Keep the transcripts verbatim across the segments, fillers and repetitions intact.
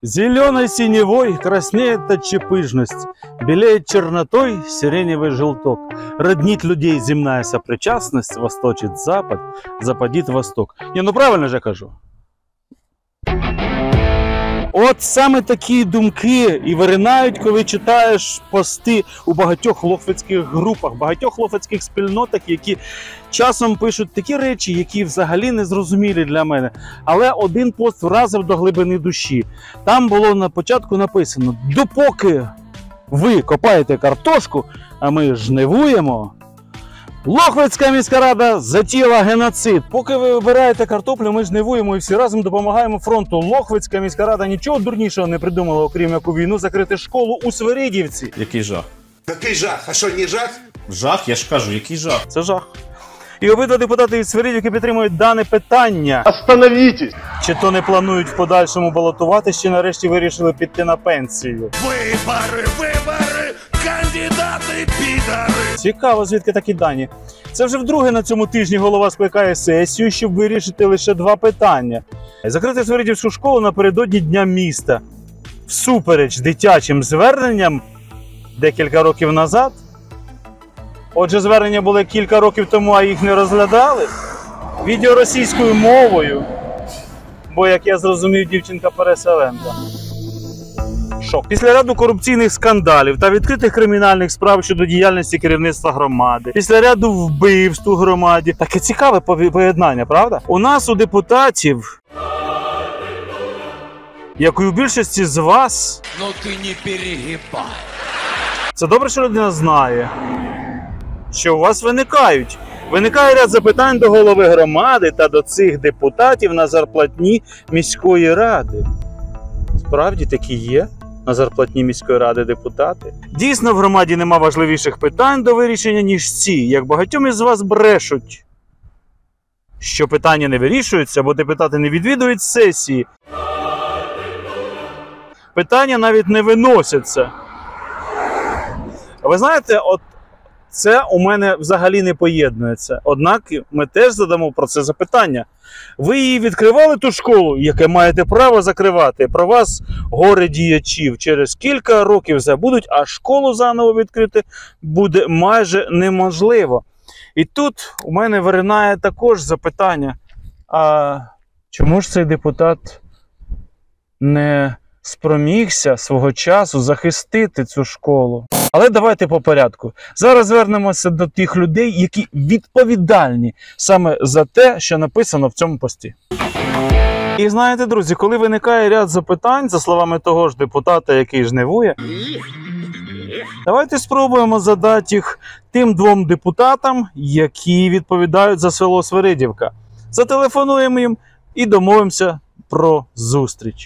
Зеленой синевой краснеет от чепыжность, белеет чернотой сиреневый желток. Роднит людей земная сопричастность, восточит запад, западит восток. Не, ну правильно же я кажу? От саме такі думки і виринають, коли читаєш пости у багатьох лохвицьких групах, багатьох лохвицьких спільнотах, які часом пишуть такі речі, які взагалі не зрозумілі для мене. Але один пост вразив до глибини душі. Там було на початку написано: допоки ви копаєте картошку, а ми жнивуємо, Лохвицька міська рада затіяла геноцид. Поки ви вибираєте картоплю, ми жнивуємо і всі разом допомагаємо фронту. Лохвицька міська рада нічого дурнішого не придумала, окрім як у війну закрити школу у Свиридівці. Який жах? Який жах? А що, не жах? Жах? Я ж кажу, який жах? Це жах. І обидва депутати від Свиридівки підтримують дане питання. Остановітесь! Чи то не планують в подальшому балотуватись, чи нарешті вирішили піти на пенсію. Вибори, вибори, кандидати підари! Цікаво, звідки такі дані. Це вже вдруге на цьому тижні голова скликає сесію, щоб вирішити лише два питання. Закрити Свиридівську школу напередодні Дня міста. Всупереч дитячим зверненням декілька років назад. Отже, звернення були кілька років тому, а їх не розглядали. Відео російською мовою. Бо, як я зрозумів, дівчинка переселенка. Шок. Після ряду корупційних скандалів та відкритих кримінальних справ щодо діяльності керівництва громади, після ряду вбивств у громаді. Таке цікаве поєднання, правда? У нас, у депутатів, як і у більшості з вас, Ну ти не перегибай. це добре, що людина знає, що у вас виникають. Виникає ряд запитань до голови громади та до цих депутатів на зарплатні міської ради. Справді такі є на зарплатні міської ради депутати? Дійсно, в громаді нема важливіших питань до вирішення, ніж ці. Як багатьом із вас брешуть, що питання не вирішуються, бо депутати не відвідують сесії. Питання навіть не виносяться. Ви знаєте, от це у мене взагалі не поєднується. Однак ми теж задамо про це запитання. Ви її відкривали, ту школу, яке маєте право закривати? Про вас, горе діячів, через кілька років забудуть, а школу заново відкрити буде майже неможливо. І тут у мене виринає також запитання. А чому ж цей депутат не спромігся свого часу захистити цю школу? Але давайте по порядку. Зараз звернемося до тих людей, які відповідальні саме за те, що написано в цьому пості. І знаєте, друзі, коли виникає ряд запитань, за словами того ж депутата, який жнивує, давайте спробуємо задати їх тим двом депутатам, які відповідають за село Свиридівка. Зателефонуємо їм і домовимося про зустріч.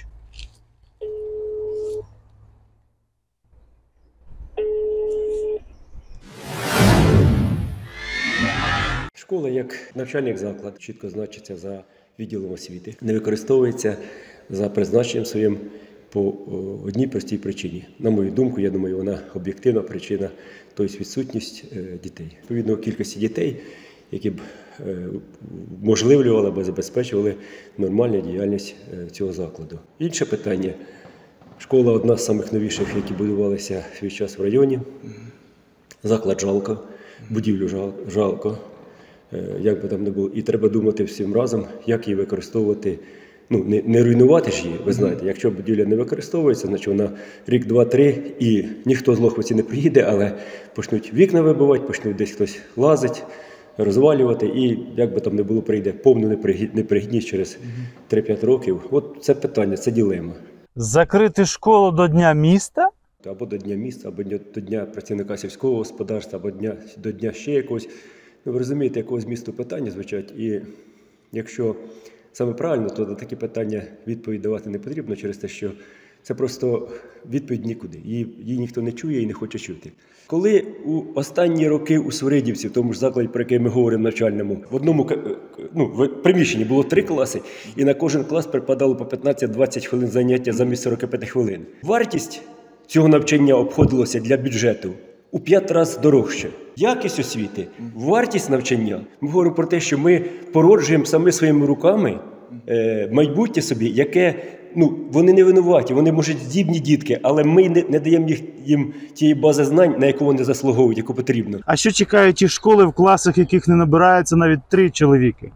Школа як навчальний заклад чітко значиться за відділом освіти. Не використовується за призначенням своїм по одній простій причині. На мою думку, я думаю, вона об'єктивна причина, тобто відсутність дітей. Відповідно, кількості дітей, які б можливлювали або забезпечували нормальну діяльність цього закладу. Інше питання. Школа одна з найновіших, які будувалися в свій час в районі. Заклад жалко, будівлю жалко. Як би там не було. І треба думати всім разом, як її використовувати. Ну, не, не руйнувати ж її, ви знаєте. Якщо будівля не використовується, значить вона рік, два, три, і ніхто з Лохвиці не приїде, але почнуть вікна вибивати, почнуть десь хтось лазити, розвалювати, і як би там не було, прийде повну непригідність через три-п'ять років. От це питання, це дилема. Закрити школу до Дня міста? Або до Дня міста, або до Дня працівника сільського господарства, або дня, до Дня ще якогось. Ви розумієте, якого змісту питання звучать, і якщо саме правильно, то на такі питання відповідь давати не потрібно через те, що це просто відповідь нікуди. Її, її ніхто не чує і не хоче чути. Коли у останні роки у Свиридівці, в тому ж закладі, про який ми говоримо, навчальному, в одному ну, в приміщенні було три класи, і на кожен клас припадало по п'ятнадцять-двадцять хвилин заняття замість сорок п'ять хвилин. Вартість цього навчання обходилася для бюджету у п'ять разів дорожче. Якість освіти, вартість навчання. Ми говоримо про те, що ми породжуємо саме своїми руками е, майбутнє собі, яке ну, вони не винуваті, вони, може, здібні дітки, але ми не, не даємо їх, їм тієї бази знань, на яку вони заслуговують, яку потрібно. А що чекають ті школи, в класах яких не набирається навіть три чоловіки?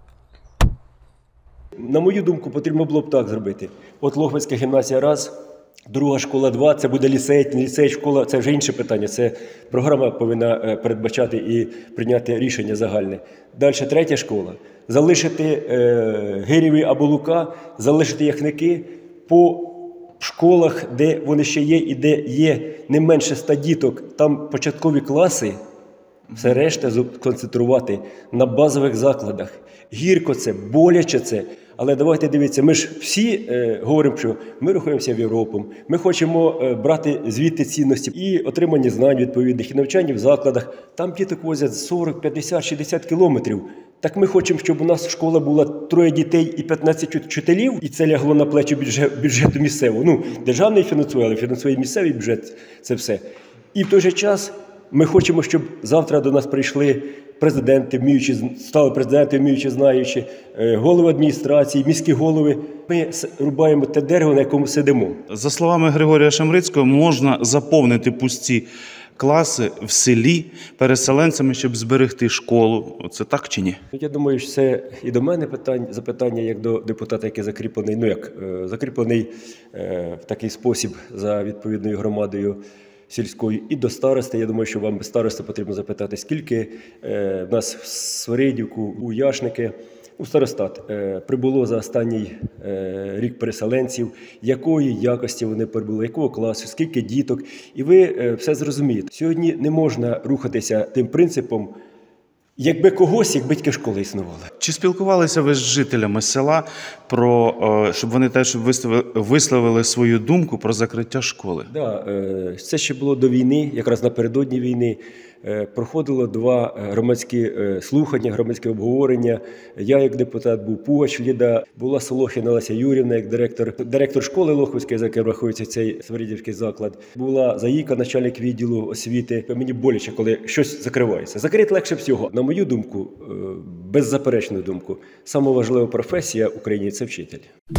На мою думку, потрібно було б так зробити. От Лохвицька гімназія раз, друга школа два, це буде ліцей, не ліцей, школа, це вже інше питання. Це програма повинна передбачати і прийняти рішення загальне. Далі третя школа. Залишити е, Гирєві або Лука, залишити Яхники по школах, де вони ще є і де є не менше ста діток, там початкові класи, все решта концентрувати на базових закладах. Гірко це, боляче це. Але давайте дивіться, ми ж всі е, говоримо, що ми рухаємося в Європу, ми хочемо е, брати звідти цінності і отримання знань відповідних, і навчання в закладах. Там діток возять сорок, п'ятдесят, шістдесят кілометрів. Так ми хочемо, щоб у нас школа була троє дітей і п'ятнадцять вчителів, і це лягло на плечі бюджет, бюджету місцевого. Ну, державний фінансує, але фінансує місцевий бюджет, це все. І в той же час ми хочемо, щоб завтра до нас прийшли президенти, вміючи, стали президенти, вміючи, знаючи, голови адміністрації, міські голови. Ми рубаємо те дерево, на якому сидимо. За словами Григорія Шамрицького, можна заповнити пусті класи в селі переселенцями, щоб зберегти школу. Це так чи ні? Я думаю, що це і до мене питання, запитання, як до депутата, який закріплений, ну як, закріплений в такий спосіб за відповідною громадою сільською, і до старости. Я думаю, що вам без старости потрібно запитати, скільки е, в нас в Свиридівку, у Яшники, у старостат е, прибуло за останній е, рік переселенців, якої якості вони прибули, якого класу, скільки діток. І ви е, все зрозумієте. Сьогодні не можна рухатися тим принципом, якби когось, якби тільки школи існували. Чи спілкувалися ви з жителями села, про, щоб вони теж висловили свою думку про закриття школи? Так, да, це ще було до війни, якраз напередодні війни. Проходило два громадські слухання, громадські обговорення. Я як депутат був, Пугач Ліда, була Солохіна Леся Юрівна як директор, директор школи Лохвицької, за яким рахується цей Свиридівський заклад. Була Заїка, начальник відділу освіти. Мені боляче, коли щось закривається. Закрити легше всього. На мою думку, беззаперечну думку, сама важлива професія в Україні – це вчитель.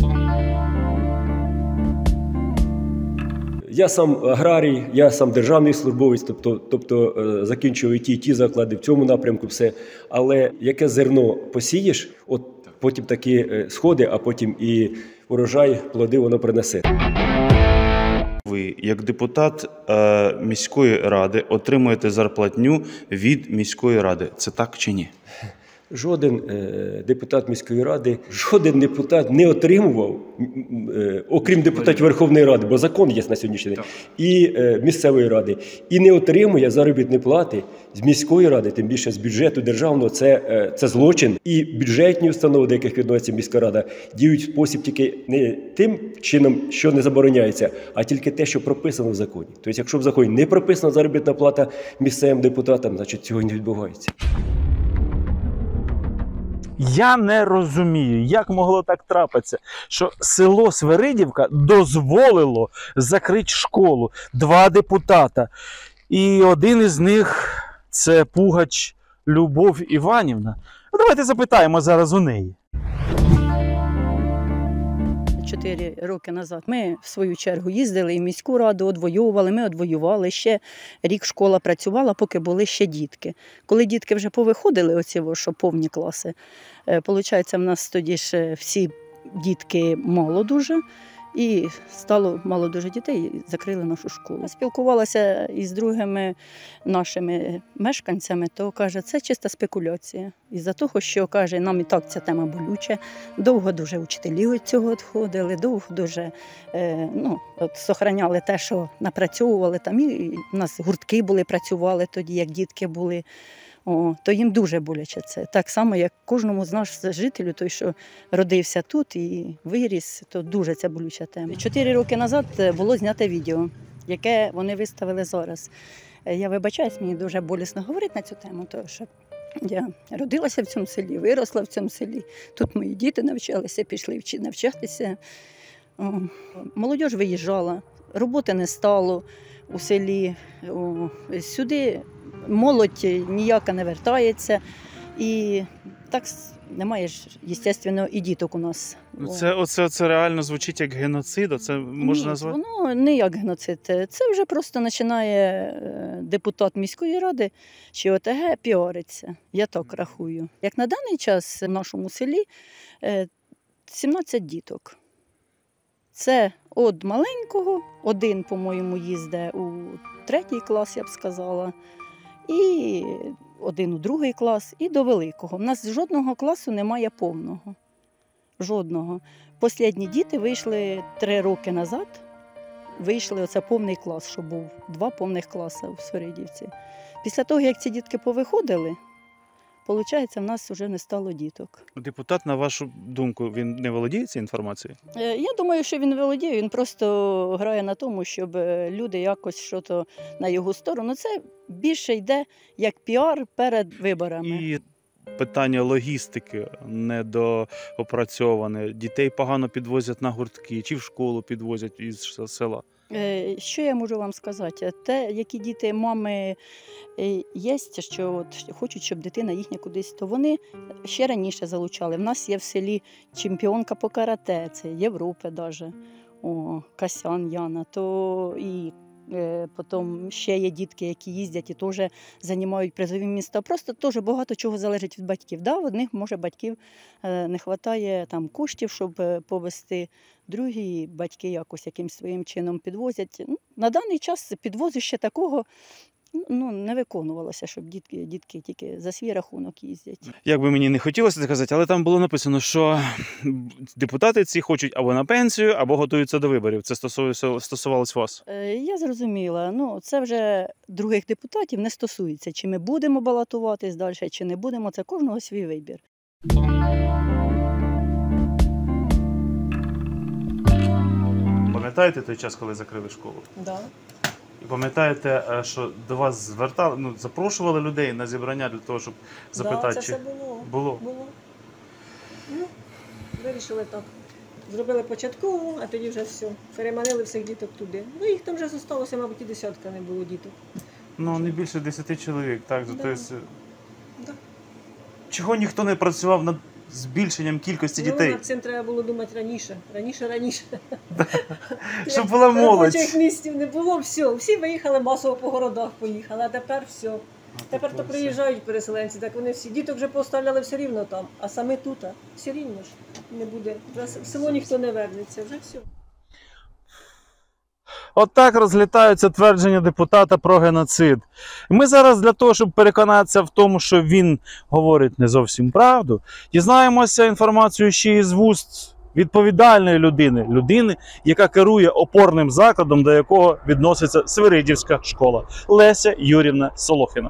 Я сам аграрій, я сам державний службовець, тобто, тобто закінчував і ті, і ті заклади в цьому напрямку все. Але яке зерно посієш, от потім такі сходи, а потім і урожай, плоди воно принесе. Ви, як депутат е, міської ради, отримуєте зарплатню від міської ради. Це так чи ні? Жоден е, депутат міської ради, жоден депутат не отримував, е, окрім депутатів Верховної Ради, бо закон є на сьогоднішній день, і е, місцевої ради, і не отримує заробітні плати з міської ради, тим більше з бюджету державного, це, е, це злочин. І бюджетні установи, до яких відноситься міська рада, діють в спосіб тільки не тим чином, що не забороняється, а тільки те, що прописано в законі. Тобто, якщо в законі не прописана заробітна плата місцевим депутатам, значить цього не відбувається. Я не розумію, як могло так трапитися, що село Свиридівка дозволило закрити школу. Два депутата. І один із них – це Пугач Любов Іванівна. Ну, давайте запитаємо зараз у неї. Чотири роки назад ми в свою чергу їздили і в міську раду, одвоювали, ми одвоювали. Ще рік школа працювала, поки були ще дітки. Коли дітки вже повиходили, оці, що повні класи, виходить, в нас тоді ж всі дітки мало дуже, і стало мало дуже дітей, і закрили нашу школу. Спілкувалася із другими нашими мешканцями, то каже, це чиста спекуляція. Із-за того, що, каже, нам і так ця тема болюча, довго дуже учителі від цього відходили, довго дуже е, ну, от, сохраняли те, що напрацьовували там, і у нас гуртки були, працювали тоді, як дітки були. О, то їм дуже боляче це. Так само, як кожному з нас жителю, той, що родився тут і виріс, то дуже ця болюча тема. Чотири роки назад було знято відео, яке вони виставили зараз. Я вибачаюсь, мені дуже болісно говорити на цю тему, тому що я родилася в цьому селі, виросла в цьому селі. Тут мої діти навчалися, пішли навчатися. О, молодь виїжджала, роботи не стало у селі. О, сюди молодь ніяка не вертається. І так немає ж, звісно, і діток у нас. Ну, це, оце, це реально звучить як геноцид, це можна Ні, назвати? воно не як геноцид. Це вже просто починає е, депутат міської ради чи О Те Ге піариться. Я так рахую. Як на даний час в нашому селі е, сімнадцять діток. Це від маленького, один, по-моєму, їздить у третій клас, я б сказала, і один у другий клас, і до великого. У нас жодного класу немає повного. Жодного. Послідні діти вийшли три роки назад, вийшли, оце повний клас, що був, два повних класи в Свиридівці. Після того, як ці дітки повиходили, виходить, в нас вже не стало діток. Депутат, на вашу думку, він не володіє цією інформацією? Е, Я думаю, що він володіє, він просто грає на тому, щоб люди якось щось на його сторону. Це більше йде як піар перед виборами. І питання логістики недоопрацьоване. Дітей погано підвозять на гуртки, чи в школу підвозять із села. Е, Що я можу вам сказати? Те, які діти, мами е, є, що от хочуть, щоб дитина їхня кудись, то вони ще раніше залучали. В нас є в селі чемпіонка по карате, це Європи навіть, о, Касян Яна, то і е, потім ще є дітки, які їздять і теж займають призові міста. Просто теж багато чого залежить від батьків. Да, в одних, може, батьків е, не вистачає там коштів, щоб е, повезти. Другі батьки якось якимсь своїм чином підвозять. Ну, на даний час підвозу ще такого ну, не виконувалося, щоб дітки, дітки тільки за свій рахунок їздять. Як би мені не хотілося це казати, але там було написано, що депутати ці хочуть або на пенсію, або готуються до виборів. Це стосувалося, стосувалось вас? Е, Я зрозуміла. Ну, це вже других депутатів не стосується. Чи ми будемо балотуватись далі, чи не будемо. Це кожного свій вибір. Пам'ятаєте той час, коли закрили школу? Да. І пам'ятаєте, що до вас звертали, ну, запрошували людей на зібрання для того, щоб запитати, Да, це чи все було. було? було. Ну, вирішили так. Зробили початкову, а тоді вже все. Переманили всіх діток туди. Ну, їх там вже зосталося, мабуть, і десятка не було діток. Ну, не більше десяти чоловік, так? Да. Тобто, Да. чого ніхто не працював над збільшенням кількості дітей? Ну, над цим треба було думати раніше. Раніше, раніше. Щоб була молодь. Робочих місців не було, все. Всі виїхали масово по городах, поїхали, а тепер все. Тепер то приїжджають переселенці, так вони всі. Діток вже поставляли все рівно там, а саме тут, а все рівно ж не буде. Вже в село ніхто не вернеться, вже все. Отак розлітаються твердження депутата про геноцид. І ми зараз для того, щоб переконатися в тому, що він говорить не зовсім правду, дізнаємося інформацію ще із вуст відповідальної людини, людини, яка керує опорним закладом, до якого відноситься Свиридівська школа. Леся Юрівна Солохіна.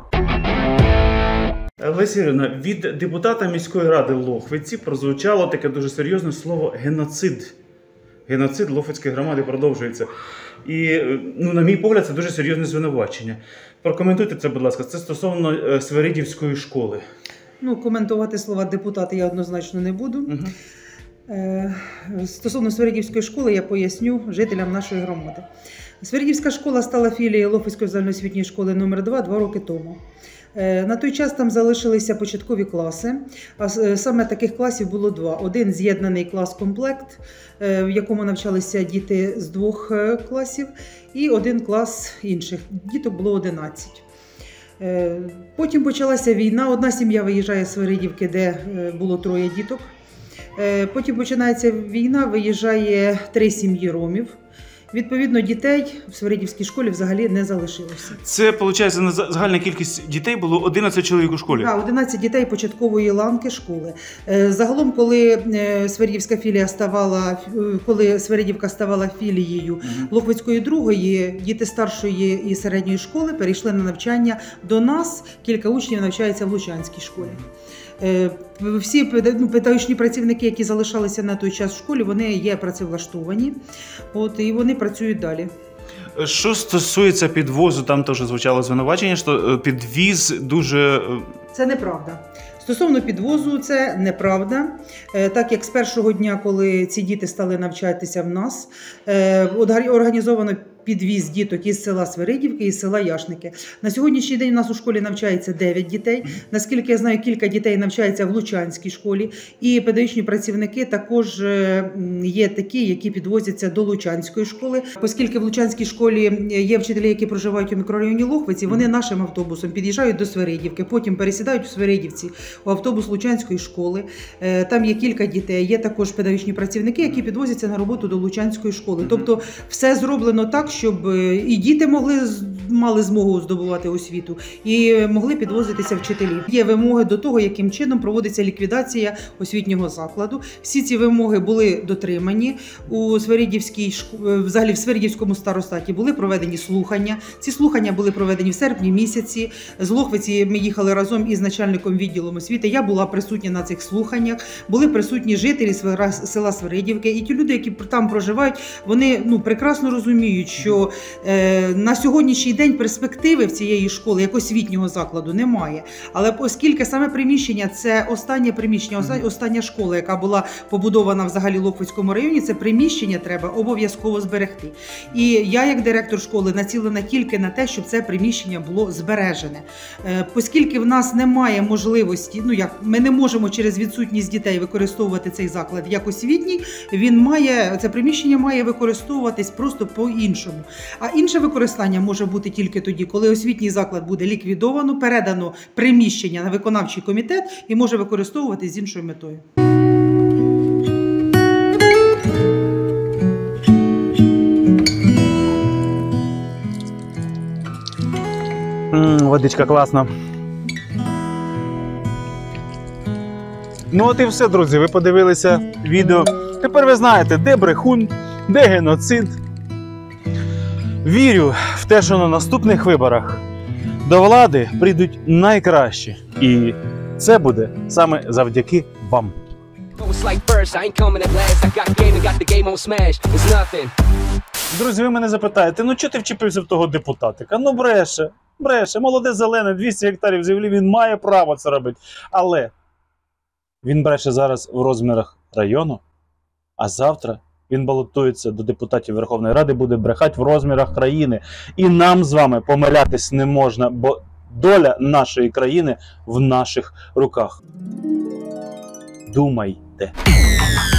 Леся Юрівна, від депутата міської ради Лохвиці прозвучало таке дуже серйозне слово «геноцид». Геноцид Лохвицької громади продовжується. І, ну, на мій погляд, це дуже серйозне звинувачення. Прокоментуйте це, будь ласка, це стосовно е, Свиридівської школи. Ну, коментувати слова депутата я однозначно не буду. Угу. Е, Стосовно Свиридівської школи я поясню жителям нашої громади. Свиридівська школа стала філією Лохвицької загальноосвітньої школи номер два два роки тому. На той час там залишилися початкові класи, а саме таких класів було два. Один з'єднаний клас-комплект, в якому навчалися діти з двох класів, і один клас інших. Діток було одинадцять. Потім почалася війна, одна сім'я виїжджає з Свиридівки, де було троє діток. Потім починається війна, виїжджає три сім'ї ромів. Відповідно, дітей в Свиридівській школі взагалі не залишилося. Це, виходить, загальна кількість дітей було одинадцять чоловік у школі? Так, одинадцять дітей початкової ланки школи. Загалом, коли Свиридівська філія ставала, коли Свиридівка ставала філією Лохвицької другої, діти старшої і середньої школи перейшли на навчання до нас. Кілька учнів навчається в Лучанській школі. Всі педагогічні працівники, які залишалися на той час в школі, вони є працевлаштовані, от, і вони працюють далі. Що стосується підвозу, там теж звучало звинувачення, що підвіз дуже... Це неправда. Стосовно підвозу, це неправда. Так як з першого дня, коли ці діти стали навчатися в нас, організовано підвіз діток із села Свиридівки, із села Яшники. На сьогоднішній день у нас у школі навчається дев'ять дітей. Наскільки я знаю, кілька дітей навчається в Лучанській школі. І педагогічні працівники також є такі, які підвозяться до Лучанської школи. Оскільки в Лучанській школі є вчителі, які проживають у мікрорайоні Лохвиці, вони нашим автобусом під'їжджають до Свиридівки, потім пересідають у Свиридівці у автобус Лучанської школи. Там є кілька дітей, є також педагогічні працівники, які підвозяться на роботу до Лучанської школи. Тобто все зроблено так, щоб і діти могли мали змогу здобувати освіту, і могли підвозитися вчителі. Є вимоги до того, яким чином проводиться ліквідація освітнього закладу. Всі ці вимоги були дотримані. У Свиридівській, взагалі в Свиридівському старостаті були проведені слухання. Ці слухання були проведені в серпні місяці. З Лохвиці ми їхали разом із начальником відділу освіти. Я була присутня на цих слуханнях. Були присутні жителі села Свиридівки. І ті люди, які там проживають, вони ну, прекрасно розуміють, що е, на сьогоднішній день перспективи в цієї школи, як освітнього закладу, немає. Але оскільки саме приміщення – це останнє приміщення, остання школа, яка була побудована взагалі в Лохвицькому районі, це приміщення треба обов'язково зберегти. І я, як директор школи, націлена тільки на те, щоб це приміщення було збережене. Е, оскільки в нас немає можливості, ну як, ми не можемо через відсутність дітей використовувати цей заклад як освітній, він має, це приміщення має використовуватись просто по-іншому. А інше використання може бути тільки тоді, коли освітній заклад буде ліквідовано, передано приміщення на виконавчий комітет і може використовуватись з іншою метою. М, водичка класна. Ну от і все, друзі, ви подивилися відео. Тепер ви знаєте, де брехун, де геноцид. Вірю в те, що на наступних виборах до влади прийдуть найкращі. І це буде саме завдяки вам. Друзі, ви мене запитаєте, ну чого ти вчепився в того депутатика? Ну бреше, бреше, молоде зелене, двісті гектарів землі, він має право це робити. Але він бреше зараз в розмірах району, а завтра він балотується до депутатів Верховної Ради, буде брехати в розмірах країни. І нам з вами помилятись не можна, бо доля нашої країни в наших руках. Думайте.